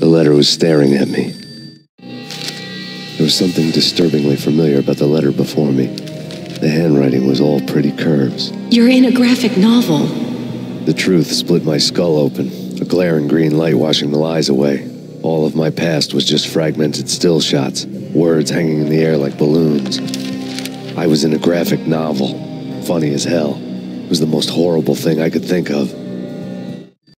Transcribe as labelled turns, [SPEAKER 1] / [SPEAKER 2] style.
[SPEAKER 1] The letter was staring at me. There was something disturbingly familiar about the letter before me. The handwriting was all pretty curves.
[SPEAKER 2] You're in a graphic novel.
[SPEAKER 1] The truth split my skull open, a glaring green light washing the lies away. All of my past was just fragmented still shots, words hanging in the air like balloons. I was in a graphic novel. Funny as hell. It was the most horrible thing I could think of.